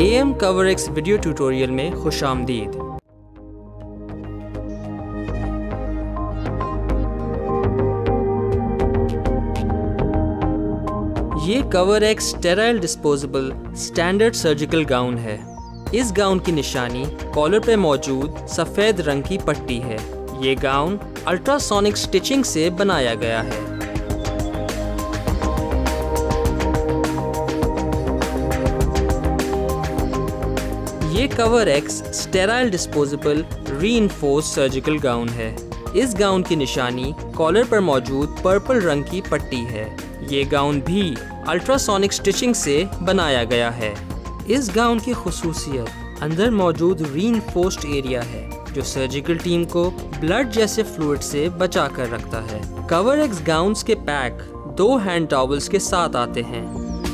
AM CoverX video tutorial में खुशामदीद। ये CoverX sterile disposable standard surgical gown है। इस गाउन की निशानी कॉलर पे मौजूद सफ़ेद रंग की पट्टी है। ये गाउन अल्ट्रासोनिक स्टिचिंग से बनाया गया है। ये CoverX sterile disposable reinforced surgical gown है। इस गाउन की निशानी कॉलर पर मौजूद पर्पल रंग की पट्टी है। ये गाउन भी अल्ट्रासोनिक स्टिचिंग से बनाया गया है। इस गाउन की खुसूसियत अंदर मौजूद रीइंफोर्स्ड एरिया है, जो सर्जिकल टीम को ब्लड जैसे फ्लूइड से बचा कर रखता है। CoverX गाउन्स के पैक 2 हैंड टॉवल्स के साथ आते हैं।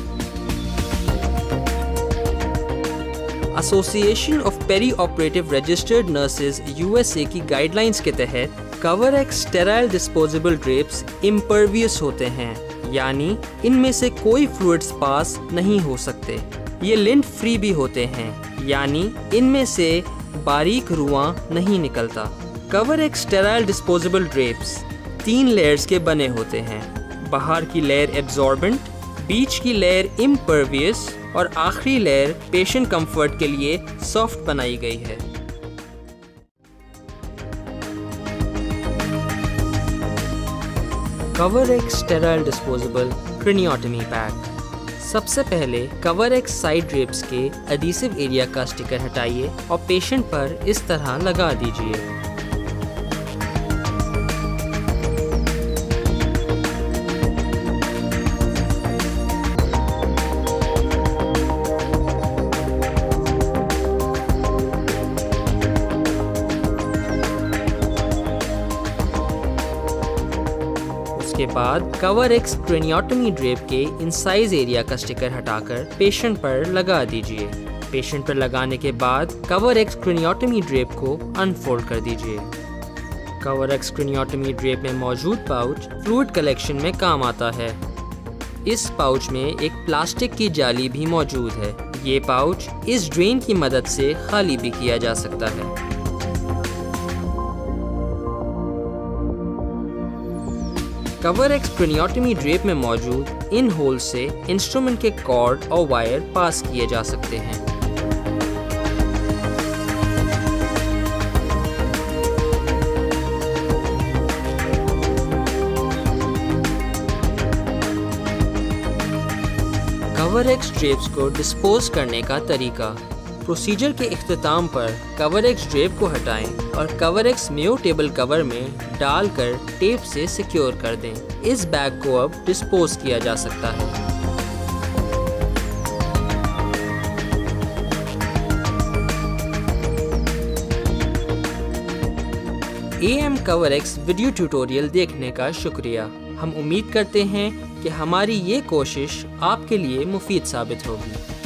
Association of perioperative registered nurses USA की गाइडलाइंस के तहत CoverX sterile disposable drapes impervious होते हैं, यानी इनमें से कोई फ्लूइड्स पास नहीं हो सकते। ये लिंट फ्री भी होते हैं, यानी इनमें से बारीक रुआं नहीं निकलता। CoverX sterile disposable drapes 3 layers के बने होते हैं। बाहर की लेयर एब्जॉर्बेंट, बीच की लेयर इम्परवियस और आखिरी लेयर पेशेंट कंफर्ट के लिए सॉफ्ट बनाई गई है। CoverX sterile disposable craniotomy pack. सबसे पहले CoverX साइड ड्रेप्स के एडिसिव एरिया का स्टिकर हटाइए और पेशेंट पर इस तरह लगा दीजिए। के बाद CoverX क्रेनियोटमी ड्रेप के इनसाइज एरिया का स्टिकर हटाकर पेशेंट पर लगा दीजिए। पेशेंट पर लगाने के बाद CoverX क्रेनियोटमी ड्रेप को अनफोल्ड कर दीजिए। CoverX क्रेनियोटमी ड्रेप में मौजूद पाउच फ्लूइड कलेक्शन में काम आता है। इस पाउच में एक प्लास्टिक की जाली भी मौजूद है। ये पाउच इस ड्रेन की मदद से खाली भी किया जा सकता है। CoverX क्रेनियोटमी ड्रेप में मौजूद इन होल से इंस्ट्रूमेंट के कॉर्ड और वायर पास किए जा सकते हैं। CoverX ड्रेप्स को डिस्पोज करने का तरीका। प्रोसीजर के इख्तिताम पर CoverX ड्रेप को हटाएं और CoverX मेयो टेबल कवर में डालकर टेप से सिक्योर कर दें। इस बैग को अब डिस्पोज किया जा सकता है। AM CoverX वीडियो ट्यूटोरियल देखने का शुक्रिया। हम उम्मीद करते हैं कि हमारी ये कोशिश आपके लिए मुफीद साबित होगी।